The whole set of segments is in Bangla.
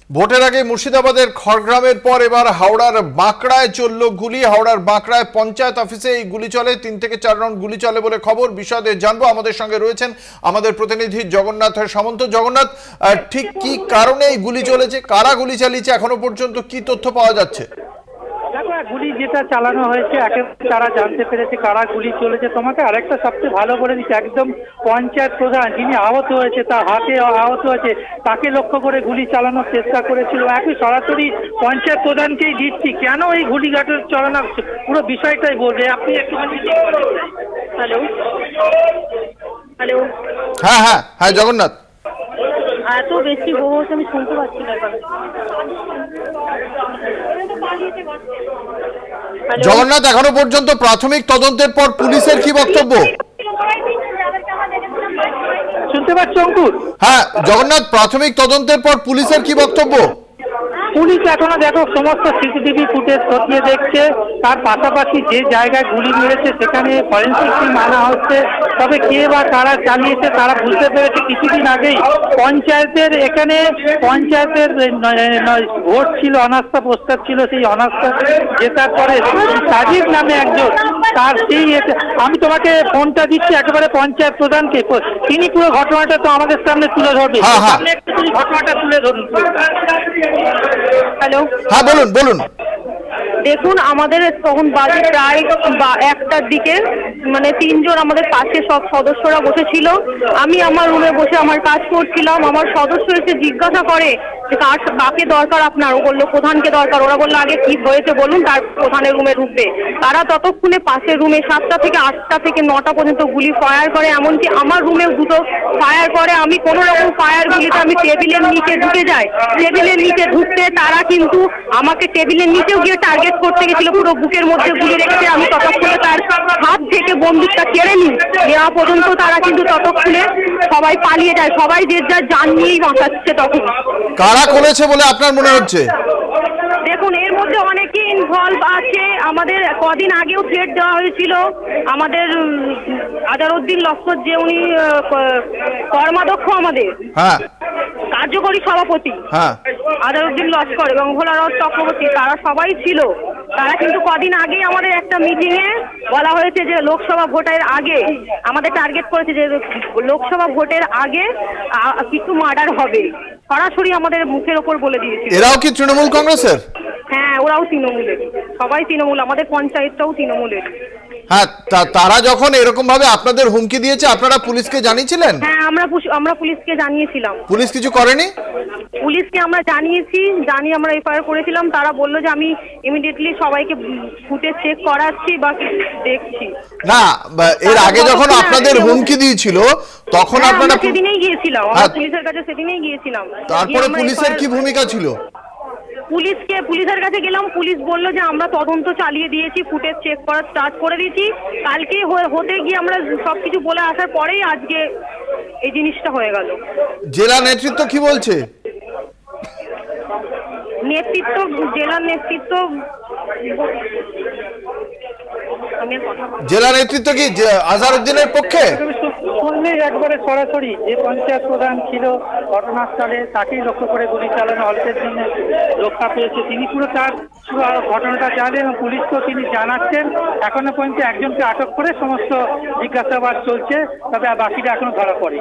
ভোটের আগে মুর্শিদাবাদের খড়গ্রামের পর এবার হাওড়ার বাঁকড়ায় চলল গুলি। হাওড়ার বাঁকড়ায় পঞ্চায়েত অফিসে এই গুলি চলে, 3 থেকে 4 রাউন্ড গুলি চলে বলে খবর। বিশদে জানবো, আমাদের সঙ্গে রয়েছেন আমাদের প্রতিনিধি জগন্নাথ সামন্ত। জগন্নাথ, ঠিক কি কারণে এই গুলি চলেছে, কারা গুলি চালিয়েছে, এখনো পর্যন্ত কি তথ্য পাওয়া যাচ্ছে? গুলি যেটা চালানো হয়েছে একেবারে তারা জানতে পেরেছে কারা গুলি চলেছে। তোমাকে আরেকটা সবচেয়ে ভালো করে দিচ্ছে, একদম পঞ্চায়েত প্রধান যিনি আহত হয়েছে, তার হাতে আহত হয়েছে, তাকে লক্ষ্য করে গুলি চালানোর চেষ্টা করেছিল। একই সরাসরি পঞ্চায়েত প্রধানকেই দিচ্ছি কেন এই গুলিঘাটের চালানো পুরো বিষয়টাই বলবে। আপনি একটুখানি হ্যালো হ্যালো হ্যাঁ হ্যাঁ হ্যাঁ জগন্নাথ, এত বেশি বহু আমি শুনতে পাচ্ছি না। জগন্নাথ, এখনো পর্যন্ত প্রাথমিক তদন্তের পর পুলিশের কি বক্তব্য? শুনতে পাচ্ছ অঙ্কুর? হ্যাঁ জগন্নাথ, প্রাথমিক তদন্তের পর পুলিশের কি বক্তব্য? পুলিশ এখনো দেখো সমস্ত সিসিটিভি ফুটেজ খতিয়ে দেখছে, তার পাশাপাশি যে জায়গায় গুলি মেরেছে সেখানে ফরেন্সিক টিম আনা হচ্ছে। তবে কে বা কারা চালিয়েছে তারা বুঝতে পেরেছে কিছুদিন আগেই পঞ্চায়েতের ভোট ছিল, অনাস্থা প্রস্তাব ছিল, সেই অনাস্থা জেতার পরে সাজিদ নামে একজন, তার সেই আমি তোমাকে ফোনটা দিচ্ছি একেবারে পঞ্চায়েত প্রধানকে, তিনি পুরো ঘটনাটা তো আমাদের সামনে তুলে ধরবে। ঘটনাটা তুলে ধরুন। হ্যালো, হ্যাঁ বলুন বলুন। দেখুন, আমাদের তখন বাজে প্রায় 1টার দিকে, মানে 3 জন আমাদের পাশে সব সদস্যরা বসেছিল। আমি আমার রুমে বসে আমার কাজ করছিলাম। আমার সদস্য এসে জিজ্ঞাসা করে যে কাকে দরকার আপনার। ও বললো প্রধানকে দরকার। ওরা বললো আগে কি হয়েছে বলুন, তার প্রধানের রুমে ঢুকবে। তারা ততক্ষণে পাশের রুমে 7টা থেকে 8টা থেকে 9টা পর্যন্ত গুলি ফায়ার করে, এমনকি আমার রুমেও 2টো ফায়ার করে। আমি কোনো রকম ফায়ার গুলিতে আমি টেবিলের নিচে ঢুকে যাই। টেবিলের নিচে ঢুকতে তারা কিন্তু আমাকে টেবিলের নিচেও গিয়ে টার্গেট করতে গেছিল, পুরো বুকের মধ্যে গুলি রেখেছে। আমি ততক্ষণে তার হাত থেকে বন্দুকটা কেড়ে নিই, নেওয়া পর্যন্ত তারা কিন্তু ততক্ষণে সবাই পালিয়ে যায়। সবাই যে যার জান নিয়েই বাঁচাচ্ছে। তখন কারা করেছে বলে আপনার মনে হচ্ছে? দেখুন, এর মধ্যে অনেকে ইনভলভ আছে। আমাদের কদিন আগেও থ্রেট দেওয়া হয়েছিল। আমাদের আজারউদ্দিন লস্কর, যে উনি কর্মাধ্যক্ষ আমাদের, হ্যাঁ কার্যকরী সভাপতি আজারউদ্দিন লস্কর এবং ভোলারথ চক্রবর্তী, তারা সবাই ছিল। তারা কিন্তু কদিন আগেই আমাদের একটা মিটিংয়ে বলা হয়েছে যে লোকসভা ভোটের আগে আমাদের টার্গেট করেছে যে লোকসভা ভোটের আগে কিছু মার্ডার হবে। সরাসরি আমাদের মুখের ওপর বলে দিয়েছিল। এরাও কি তৃণমূল কংগ্রেসের? হ্যাঁ, ওরাও তৃণমূলের, সবাই তৃণমূল, আমাদের পঞ্চায়েতটাও তৃণমূলের। হ্যাঁ, তারা যখন এরকম ভাবে আপনাদের হুমকি দিয়েছে আপনারা পুলিশকে জানিয়েছিলেন? হ্যাঁ, আমরা পুলিশকে জানিয়েছিলাম। পুলিশ কিছু করেনি? পুলিশকে আমরা জানিয়ে আমরা এফআইআর করেছিলাম। তারা বললো যে আমি ইমিডিয়েটলি সবাইকে ফুটেজ চেক করাচ্ছি বা দেখছি। না, এর আগে যখন আপনাদের হুমকি দিয়েছিল তখন আপনারা সেদিনেই গিয়েছিলাম, পুলিশের কাছে সেদিনেই গিয়েছিলাম। তারপরে পুলিশের কি ভূমিকা ছিল? পুলিশের কাছে গেলাম, পুলিশ বললো যে আমরা তদন্ত চালিয়ে দিয়েছি, ফুটেজ চেক করা স্টার্ট করে দিয়েছি। কালকে হতে গিয়ে আমরা সবকিছু বলে আসার পরেই আজকে এই জিনিসটা হয়ে গেল। জেলা নেতৃত্ব কি বলছে? জেলার নেতৃত্ব কি আজারউদ্দিনের পক্ষে? একবারে সরাসরি যে পঞ্চায়েত প্রধান ছিল ঘটনাস্থলে, তাকেই লক্ষ্য করে গুলি চালানো অল্পের জন্য রক্ষা পেয়েছে। তিনি পুরো তার ঘটনাটা জানেন এবং পুলিশকেও তিনি জানাচ্ছেন। এখনো পর্যন্ত একজনকে আটক করে সমস্ত জিজ্ঞাসাবাদ চলছে, তবে বাকিটা এখনো ধরা পড়ে।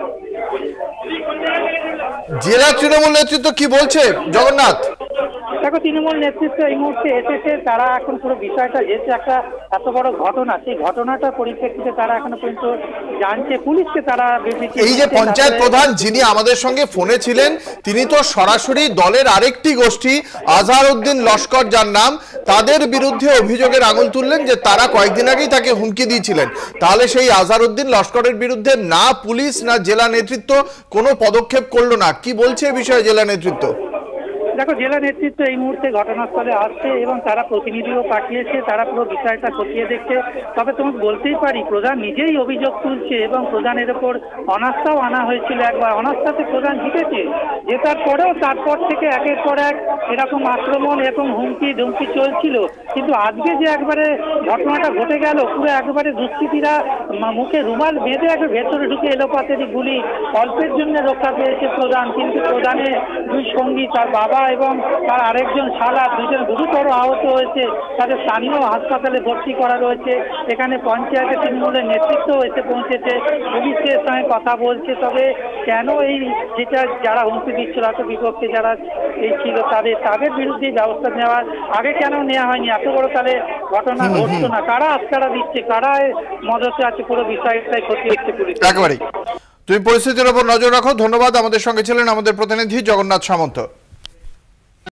জেলা তৃণমূল নেতৃত্ব কি বলছে জগন্নাথ? দেখো, তৃণমূল নেতৃত্ব এই মুহূর্তে এসেছে। তারা এখন পুরো বিষয়টা, যেহেতু একটা এত বড় ঘটনা, সেই ঘটনাটার পরিপ্রেক্ষিতে তারা এখনো পর্যন্ত জানছে। পুলিশকে তারা এই যে পঞ্চায়েত প্রধান যিনি আমাদের সঙ্গে ফোনে ছিলেন, তিনি তো সরাসরি দলের আরেকটি গোষ্ঠী আজহারউদ্দিন লস্কর যার নাম, তাদের বিরুদ্ধে অভিযোগের আঙুল তুললেন যে তারা কয়েকদিন আগেই তাকে হুমকি দিয়েছিলেন। তাহলে সেই আজহারউদ্দিন লস্করের বিরুদ্ধে না পুলিশ না জেলা নেতৃত্ব কোনো পদক্ষেপ করলো না। কি বলছে এই বিষয়ে জেলা নেতৃত্ব? দেখো, জেলা নেতৃত্ব এই মুহূর্তে ঘটনাস্থলে আসছে এবং তারা প্রতিনিধিও পাঠিয়েছে। তারা পুরো বিষয়টা খতিয়ে দেখছে। তবে তোমাকে বলতেই পারি, প্রধান নিজেই অভিযোগ তুলছে এবং প্রধানের ওপর অনাস্থাও আনা হয়েছিল। একবার অনাস্থাতে প্রধান জিতেছে, জেতার পরেও তারপর থেকে একের পর এক এরকম আক্রমণ এবং হুমকি ধুমকি চলছিল। কিন্তু আজকে যে একবারে ঘটনাটা ঘটে গেল, পুরো একবারে দুষ্কৃতীরা মুখে রুমাল বেঁধে একবার ভেতরে ঢুকে এলোপাতারি গুলি, অল্পের জন্য রক্ষা পেয়েছে প্রধান। কিন্তু প্রধানের দুই সঙ্গী, তার বাবা এবং তার আরেকজন শালা দুজন গুরুতর আহত হয়েছে, তাদের স্থানীয় হাসপাতালে ভর্তি করা রয়েছে। এখানে পঞ্চায়েতের তৃণমূলের নেতৃত্ব এসে পৌঁছেছে, পুলিশের সঙ্গে কথা বলছে। তবে কেন এই যেটা যারা হুমকি দিচ্ছিল এত বিপক্ষে যারা এই ছিল তাদের বিরুদ্ধে ব্যবস্থা নেওয়ার আগে কেন নেওয়া হয়নি? এত বড় তাহলে ঘটনা ঘটতো না। কারা আস্কারা দিচ্ছে, কারা মদতে আছে, পুরো বিষয়টাই ক্ষতি হচ্ছে পুলিশ। একেবারেই। তুমি পরিস্থিতির উপর নজর রাখো। ধন্যবাদ। আমাদের সঙ্গে ছিলেন আমাদের প্রতিনিধি জগন্নাথ সামন্ত।